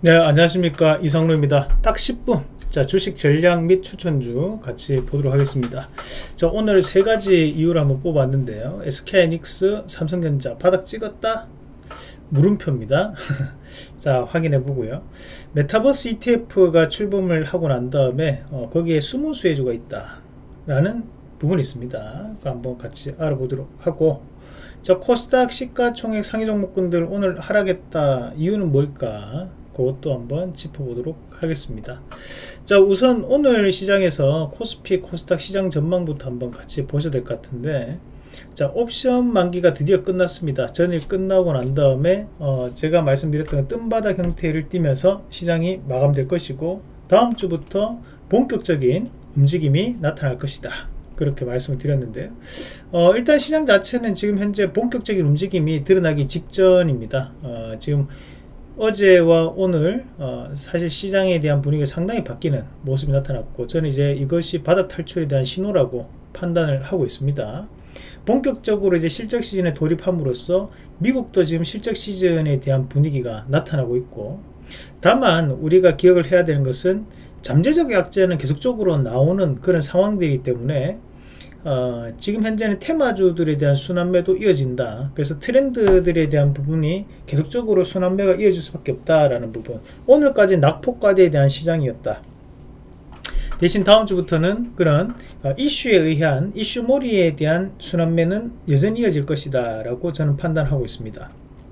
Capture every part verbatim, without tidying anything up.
네, 안녕하십니까, 이상로입니다. 딱 십 분 자 주식 전략 및 추천주 같이 보도록 하겠습니다. 자, 오늘 세 가지 이유를 한번 뽑았는데요. 에스케이하이닉스, 삼성전자 바닥 찍었다? 물음표입니다. 자, 확인해 보고요. 메타버스 이티에프가 출범을 하고 난 다음에 어, 거기에 숨은 수혜주가 있다 라는 부분이 있습니다. 한번 같이 알아보도록 하고, 자, 코스닥 시가총액 상위 종목군들 오늘 하락했다. 이유는 뭘까? 그것도 한번 짚어보도록 하겠습니다. 자, 우선 오늘 시장에서 코스피, 코스닥 시장 전망부터 한번 같이 보셔야 될 것 같은데, 자, 옵션 만기가 드디어 끝났습니다. 전일 끝나고 난 다음에 어, 제가 말씀드렸던 뜸바닥 형태를 띠면서 시장이 마감될 것이고, 다음 주부터 본격적인 움직임이 나타날 것이다, 그렇게 말씀을 드렸는데요. 어, 일단 시장 자체는 지금 현재 본격적인 움직임이 드러나기 직전입니다. 어, 지금 어제와 오늘 어, 사실 시장에 대한 분위기가 상당히 바뀌는 모습이 나타났고, 저는 이제 이것이 바닥 탈출에 대한 신호라고 판단을 하고 있습니다. 본격적으로 이제 실적 시즌에 돌입함으로써 미국도 지금 실적 시즌에 대한 분위기가 나타나고 있고, 다만 우리가 기억을 해야 되는 것은 잠재적 약재는 계속적으로 나오는 그런 상황들이기 때문에 어, 지금 현재는 테마주들에 대한 순환매도 이어진다. 그래서 트렌드들에 대한 부분이 계속적으로 순환매가 이어질 수밖에 없다라는 부분. 오늘까지 낙폭과대에 대한 시장이었다. 대신 다음 주부터는 그런 어, 이슈에 의한 이슈몰이에 대한 순환매는 여전히 이어질 것이다 라고 저는 판단하고 있습니다.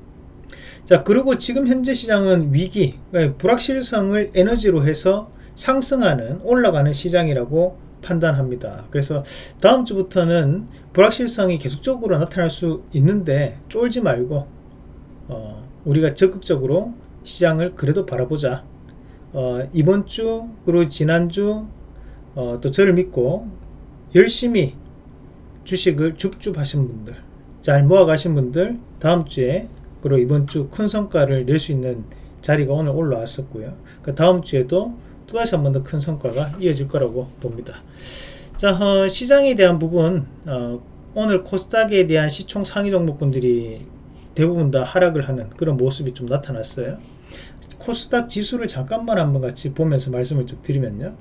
자, 그리고 지금 현재 시장은 위기, 불확실성을 에너지로 해서 상승하는, 올라가는 시장이라고 판단합니다. 그래서 다음 주부터는 불확실성이 계속적으로 나타날 수 있는데 쫄지 말고 어, 우리가 적극적으로 시장을 그래도 바라보자. 어, 이번 주 그리고 지난주 어, 또 저를 믿고 열심히 주식을 줍줍 하신 분들, 잘 모아 가신 분들, 다음 주에 그리고 이번 주 큰 성과를 낼 수 있는 자리가 오늘 올라왔었고요. 그 다음 주에도 또다시 한 번 더 큰 성과가 이어질 거라고 봅니다. 자, 어, 시장에 대한 부분, 어, 오늘 코스닥에 대한 시총 상위 종목군들이 대부분 다 하락을 하는 그런 모습이 좀 나타났어요. 코스닥 지수를 잠깐만 한번 같이 보면서 말씀을 좀 드리면요.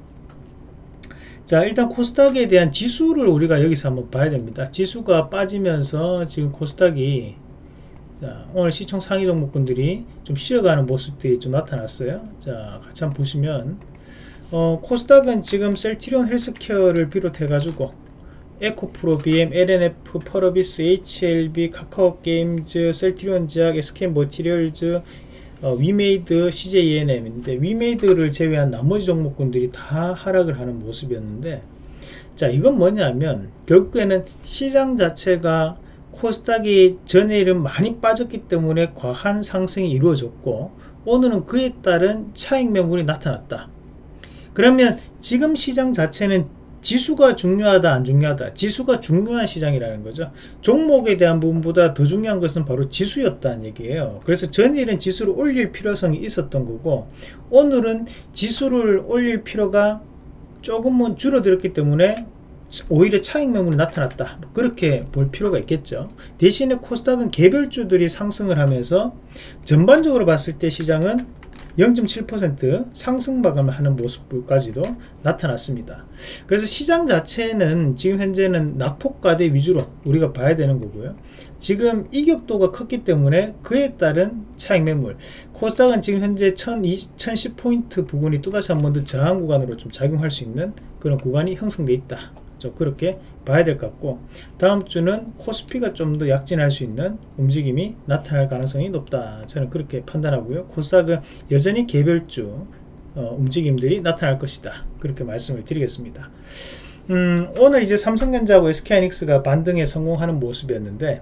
자, 일단 코스닥에 대한 지수를 우리가 여기서 한번 봐야 됩니다. 지수가 빠지면서 지금 코스닥이, 자, 오늘 시총 상위 종목군들이 좀 쉬어가는 모습들이 좀 나타났어요. 자, 같이 한번 보시면 어, 코스닥은 지금 셀트리온 헬스케어를 비롯해 가지고 에코프로, 비엠, 엘엔에프, 펄어비스, 에이치엘비, 카카오게임즈, 셀트리온제약, 에스케이머티리얼즈, 어, 위메이드, 씨제이이엔엠인데 위메이드를 제외한 나머지 종목군들이 다 하락을 하는 모습이었는데, 자, 이건 뭐냐면 결국에는 시장 자체가 코스닥이 전일은 많이 빠졌기 때문에 과한 상승이 이루어졌고, 오늘은 그에 따른 차익 매물이 나타났다. 그러면 지금 시장 자체는 지수가 중요하다 안 중요하다? 지수가 중요한 시장이라는 거죠. 종목에 대한 부분보다 더 중요한 것은 바로 지수였다는 얘기예요. 그래서 전일은 지수를 올릴 필요성이 있었던 거고, 오늘은 지수를 올릴 필요가 조금은 줄어들었기 때문에 오히려 차익 매물이 나타났다, 그렇게 볼 필요가 있겠죠. 대신에 코스닥은 개별주들이 상승을 하면서 전반적으로 봤을 때 시장은 영 점 칠 퍼센트 상승 마감을 하는 모습까지도 나타났습니다. 그래서 시장 자체는 지금 현재는 낙폭과대 위주로 우리가 봐야 되는 거고요. 지금 이격도가 컸기 때문에 그에 따른 차익 매물, 코스닥은 지금 현재 천십 포인트 부분이 또다시 한 번 더 저항 구간으로 좀 작용할 수 있는 그런 구간이 형성되어 있다, 좀 그렇게 봐야 될 것 같고, 다음 주는 코스피가 좀 더 약진할 수 있는 움직임이 나타날 가능성이 높다, 저는 그렇게 판단하고요. 코스닥은 여전히 개별주 어, 움직임들이 나타날 것이다, 그렇게 말씀을 드리겠습니다. 음, 오늘 이제 삼성전자하고 에스케이하이닉스가 반등에 성공하는 모습이었는데,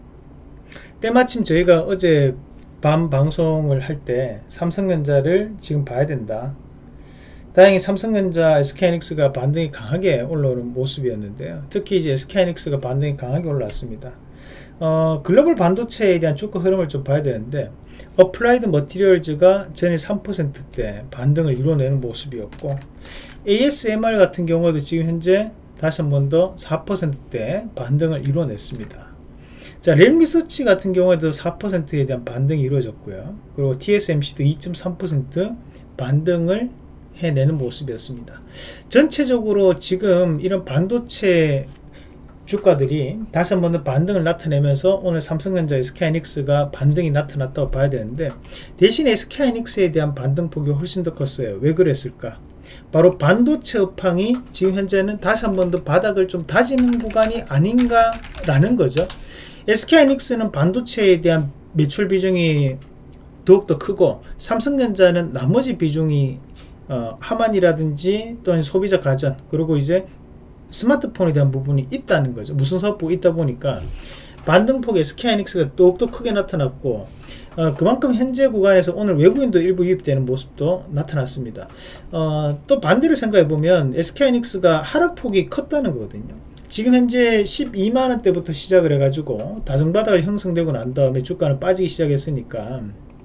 때마침 저희가 어제 밤 방송을 할 때 삼성전자를 지금 봐야 된다, 다행히 삼성전자, 에스케이하이닉스가 반등이 강하게 올라오는 모습이었는데요. 특히 이제 에스케이하이닉스가 반등이 강하게 올라왔습니다. 어, 글로벌 반도체에 대한 주가 흐름을 좀 봐야 되는데, 어플라이드 머티리얼즈가 전일 삼 퍼센트대 반등을 이뤄내는 모습이었고, 에이에스엠알 같은 경우도 지금 현재 다시 한 번 더 사 퍼센트대 반등을 이뤄냈습니다. 자, 렐미서치 같은 경우에도 사 퍼센트에 대한 반등이 이루어졌고요. 그리고 티에스엠씨도 이 점 삼 퍼센트 반등을 해내는 모습이었습니다. 전체적으로 지금 이런 반도체 주가들이 다시 한번 더 반등을 나타내면서 오늘 삼성전자, 에스케이하이닉스가 반등이 나타났다고 봐야 되는데, 대신 에스케이하이닉스에 대한 반등폭이 훨씬 더 컸어요. 왜 그랬을까? 바로 반도체 업황이 지금 현재는 다시 한번 더 바닥을 좀 다지는 구간이 아닌가라는 거죠. 에스케이하이닉스는 반도체에 대한 매출 비중이 더욱더 크고, 삼성전자는 나머지 비중이 어, 하만이라든지 또는 소비자 가전, 그리고 이제 스마트폰에 대한 부분이 있다는 거죠. 무슨 사업부가 있다 보니까 반등폭 에스케이하이닉스가 더욱더 크게 나타났고, 어, 그만큼 현재 구간에서 오늘 외국인도 일부 유입되는 모습도 나타났습니다. 어, 또 반대로 생각해 보면 에스케이하이닉스가 하락폭이 컸다는 거거든요. 지금 현재 십이만 원대부터 시작을 해가지고 다중바닥을 형성되고 난 다음에 주가는 빠지기 시작했으니까,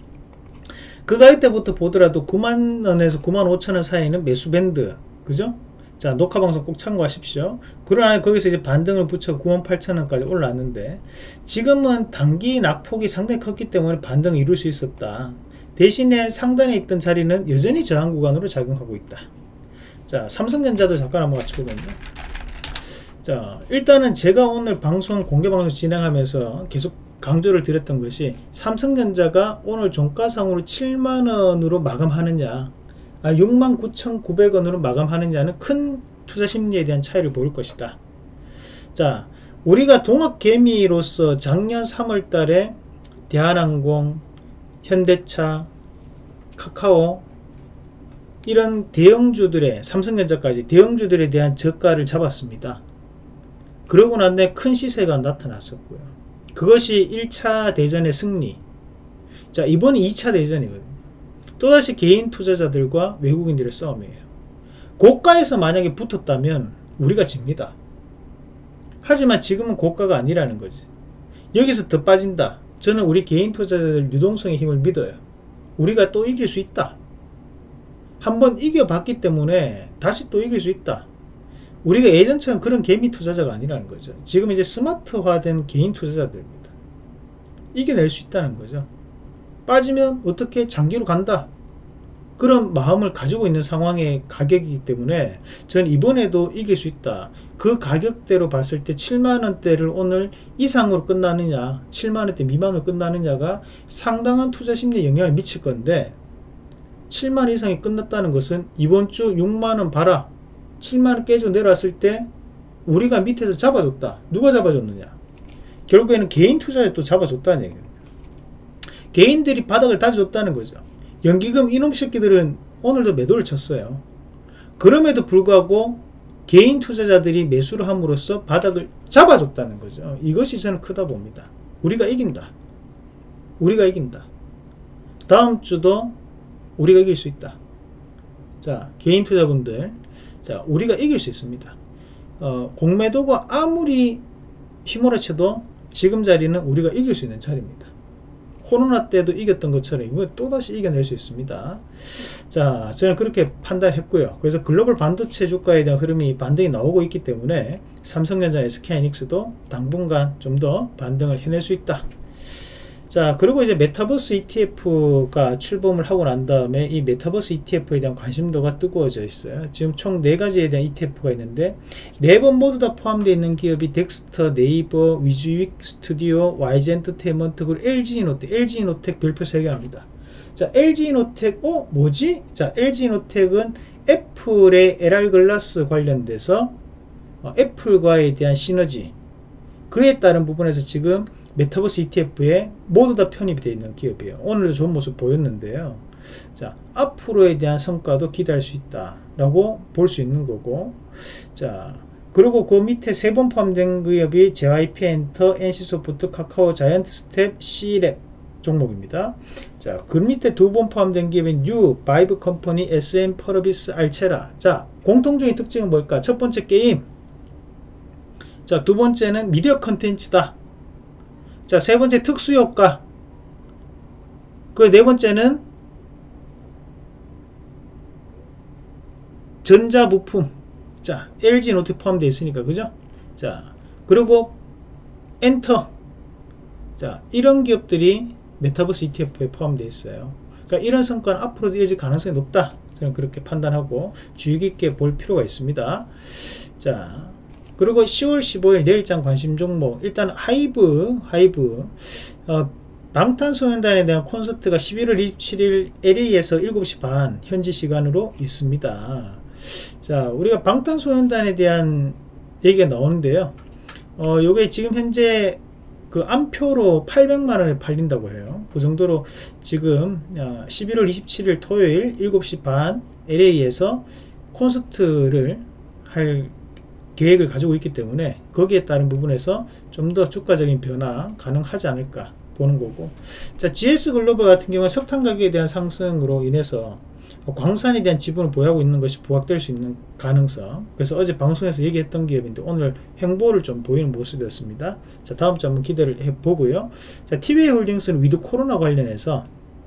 그 가격 때부터 보더라도 구만 원에서 구만 오천 원 사이는 매수 밴드, 그죠? 자, 녹화 방송 꼭 참고하십시오. 그러나 거기서 이제 반등을 붙여 구만 팔천 원까지 올랐는데, 지금은 단기 낙폭이 상당히 컸기 때문에 반등을 이룰 수 있었다. 대신에 상단에 있던 자리는 여전히 저항 구간으로 작용하고 있다. 자, 삼성전자도 잠깐 한번 같이 보면요. 자, 일단은 제가 오늘 방송 공개 방송 진행하면서 계속 강조를 드렸던 것이, 삼성전자가 오늘 종가상으로 칠만 원으로 마감하느냐, 육만 구천구백 원으로 마감하느냐는 큰 투자 심리에 대한 차이를 보일 것이다. 자, 우리가 동학개미로서 작년 삼월 달에 대한항공, 현대차, 카카오 이런 대형주들의, 삼성전자까지 대형주들에 대한 저가를 잡았습니다. 그러고 난 뒤에 큰 시세가 나타났었고요. 그것이 일 차 대전의 승리. 자, 이번이 이 차 대전이거든요. 또다시 개인 투자자들과 외국인들의 싸움이에요. 고가에서 만약에 붙었다면 우리가 집니다. 하지만 지금은 고가가 아니라는 거지. 여기서 더 빠진다. 저는 우리 개인 투자자들 유동성의 힘을 믿어요. 우리가 또 이길 수 있다. 한번 이겨봤기 때문에 다시 또 이길 수 있다. 우리가 예전처럼 그런 개미 투자자가 아니라는 거죠. 지금 이제 스마트화된 개인 투자자들입니다. 이겨낼 수 있다는 거죠. 빠지면 어떻게 장기로 간다, 그런 마음을 가지고 있는 상황의 가격이기 때문에 저는 이번에도 이길 수 있다. 그 가격대로 봤을 때 칠만 원대를 오늘 이상으로 끝나느냐, 칠만 원대 미만으로 끝나느냐가 상당한 투자 심리에 영향을 미칠 건데, 칠만 원 이상이 끝났다는 것은 이번 주 육만 원 봐라, 칠만 원 깨져 내려왔을 때 우리가 밑에서 잡아줬다. 누가 잡아줬느냐? 결국에는 개인 투자자 또 잡아줬다는 얘기예요. 개인들이 바닥을 다져줬다는 거죠. 연기금 이놈 새끼들은 오늘도 매도를 쳤어요. 그럼에도 불구하고 개인 투자자들이 매수를 함으로써 바닥을 잡아줬다는 거죠. 이것이 저는 크다 봅니다. 우리가 이긴다. 우리가 이긴다. 다음 주도 우리가 이길 수 있다. 자, 개인 투자분들, 자, 우리가 이길 수 있습니다. 어, 공매도가 아무리 휘몰아쳐도 지금 자리는 우리가 이길 수 있는 자리입니다. 코로나 때도 이겼던 것처럼 이번 또다시 이겨낼 수 있습니다. 자, 저는 그렇게 판단했고요. 그래서 글로벌 반도체 주가에 대한 흐름이 반등이 나오고 있기 때문에 삼성전자, 에스케이하이닉스도 당분간 좀 더 반등을 해낼 수 있다. 자, 그리고 이제 메타버스 이티에프가 출범을 하고 난 다음에 이 메타버스 이티에프에 대한 관심도가 뜨거워져 있어요. 지금 총 네 가지에 대한 이티에프가 있는데, 네 번 모두 다 포함되어 있는 기업이 덱스터, 네이버, 위즈윅 스튜디오, 와이즈엔터테인먼트, 그리고 엘지이노텍, 엘지이노텍 별표 세 개 합니다. 자, 엘지이노텍, 어? 뭐지? 자, 엘지이노텍은 애플의 엘알 글라스 관련돼서 어, 애플과에 대한 시너지, 그에 따른 부분에서 지금 메타버스 이티에프에 모두 다 편입이 되어 있는 기업이에요. 오늘도 좋은 모습 보였는데요. 자, 앞으로에 대한 성과도 기대할 수 있다 라고 볼 수 있는 거고, 자, 그리고 그 밑에 세 번 포함된 기업이 제이와이피엔터, 엔씨소프트, 카카오, 자이언트 스텝, C랩 종목입니다. 자, 그 밑에 두 번 포함된 기업인 뉴, 바이브 컴퍼니, 에스엠, 퍼러비스, 알체라. 자, 공통적인 특징은 뭘까? 첫 번째 게임, 자, 두 번째는 미디어 컨텐츠다. 자, 세 번째 특수효과, 그 네 번째는 전자부품. 자, 엘지노트 포함되어 있으니까, 그죠? 자, 그리고 엔터, 자, 이런 기업들이 메타버스 이티에프에 포함되어 있어요. 그러니까 이런 성과는 앞으로도 이어질 가능성이 높다, 저는 그렇게 판단하고 주의 깊게 볼 필요가 있습니다. 자, 그리고 시월 십오일 내일장 관심 종목, 일단 하이브 하이브 어, 방탄소년단에 대한 콘서트가 십일월 이십칠일 엘에이에서 일곱 시 반 현지 시간으로 있습니다. 자, 우리가 방탄소년단에 대한 얘기가 나오는데요. 어, 요게 지금 현재 그 암표로 팔백만 원에 팔린다고 해요. 그 정도로 지금 어, 십일월 이십칠일 토요일 일곱 시 반 엘에이에서 콘서트를 할 계획을 가지고 있기 때문에 거기에 따른 부분에서 좀 더 주가적인 변화 가능하지 않을까 보는 거고, 자, 지에스글로벌 같은 경우는 석탄 가격에 대한 상승으로 인해서 광산에 대한 지분을 보유하고 있는 것이 부각될 수 있는 가능성, 그래서 어제 방송에서 얘기했던 기업인데 오늘 횡보를 좀 보이는 모습이었습니다. 자, 다음 주 한번 기대를 해보고요. 자, 티비에이홀딩스는 위드 코로나 관련해서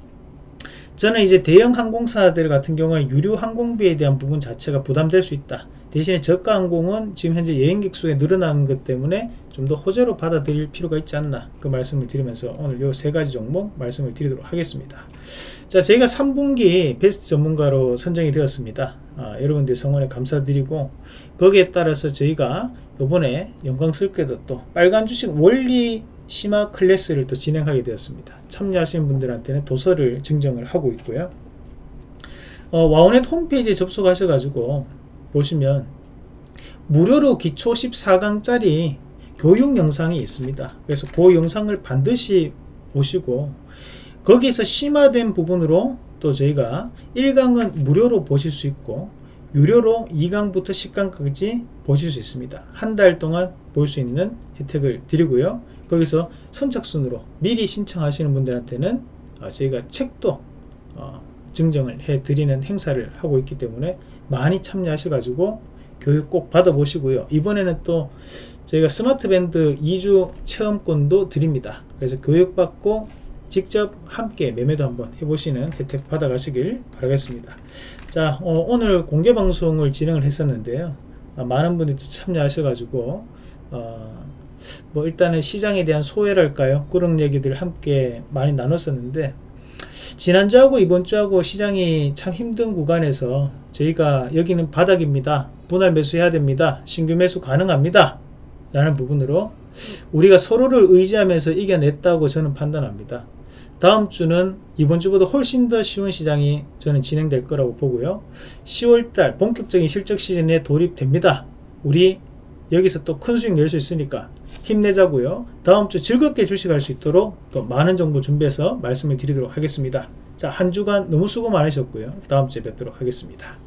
저는 이제 대형 항공사들 같은 경우에 유류 항공비에 대한 부분 자체가 부담될 수 있다. 대신에 저가 항공은 지금 현재 여행객 수가 늘어나는 것 때문에 좀 더 호재로 받아들일 필요가 있지 않나, 그 말씀을 드리면서 오늘 요 세 가지 종목 말씀을 드리도록 하겠습니다. 자, 저희가 삼 분기 베스트 전문가로 선정이 되었습니다. 아, 여러분들 성원에 감사드리고, 거기에 따라서 저희가 요번에 영광스럽게도 또 빨간 주식 원리 심화 클래스를 또 진행하게 되었습니다. 참여하시는 분들한테는 도서를 증정을 하고 있고요. 어, 와우넷 홈페이지에 접속하셔 가지고 보시면 무료로 기초 십사 강짜리 교육 영상이 있습니다. 그래서 그 영상을 반드시 보시고 거기에서 심화된 부분으로 또 저희가 일 강은 무료로 보실 수 있고 유료로 이 강부터 십 강까지 보실 수 있습니다. 한 달 동안 볼 수 있는 혜택을 드리고요. 거기서 선착순으로 미리 신청하시는 분들한테는 저희가 책도 증정을 해 드리는 행사를 하고 있기 때문에 많이 참여하셔 가지고 교육 꼭 받아보시고요. 이번에는 또 저희가 스마트밴드 이 주 체험권도 드립니다. 그래서 교육받고 직접 함께 매매도 한번 해보시는 혜택 받아가시길 바라겠습니다. 자, 어, 오늘 공개방송을 진행을 했었는데요. 어, 많은 분들이 참여하셔가지고 어, 뭐 일단은 시장에 대한 소외랄까요, 그런 얘기들 함께 많이 나눴었는데, 지난주하고 이번주하고 시장이 참 힘든 구간에서 저희가 여기는 바닥입니다, 분할 매수해야 됩니다, 신규 매수 가능합니다 라는 부분으로 우리가 서로를 의지하면서 이겨냈다고 저는 판단합니다. 다음 주는 이번 주보다 훨씬 더 쉬운 시장이 저는 진행될 거라고 보고요. 시월달 본격적인 실적 시즌에 돌입됩니다. 우리 여기서 또 큰 수익 낼 수 있으니까 힘내자고요. 다음 주 즐겁게 주식할 수 있도록 또 많은 정보 준비해서 말씀을 드리도록 하겠습니다. 자, 한 주간 너무 수고 많으셨고요. 다음 주에 뵙도록 하겠습니다.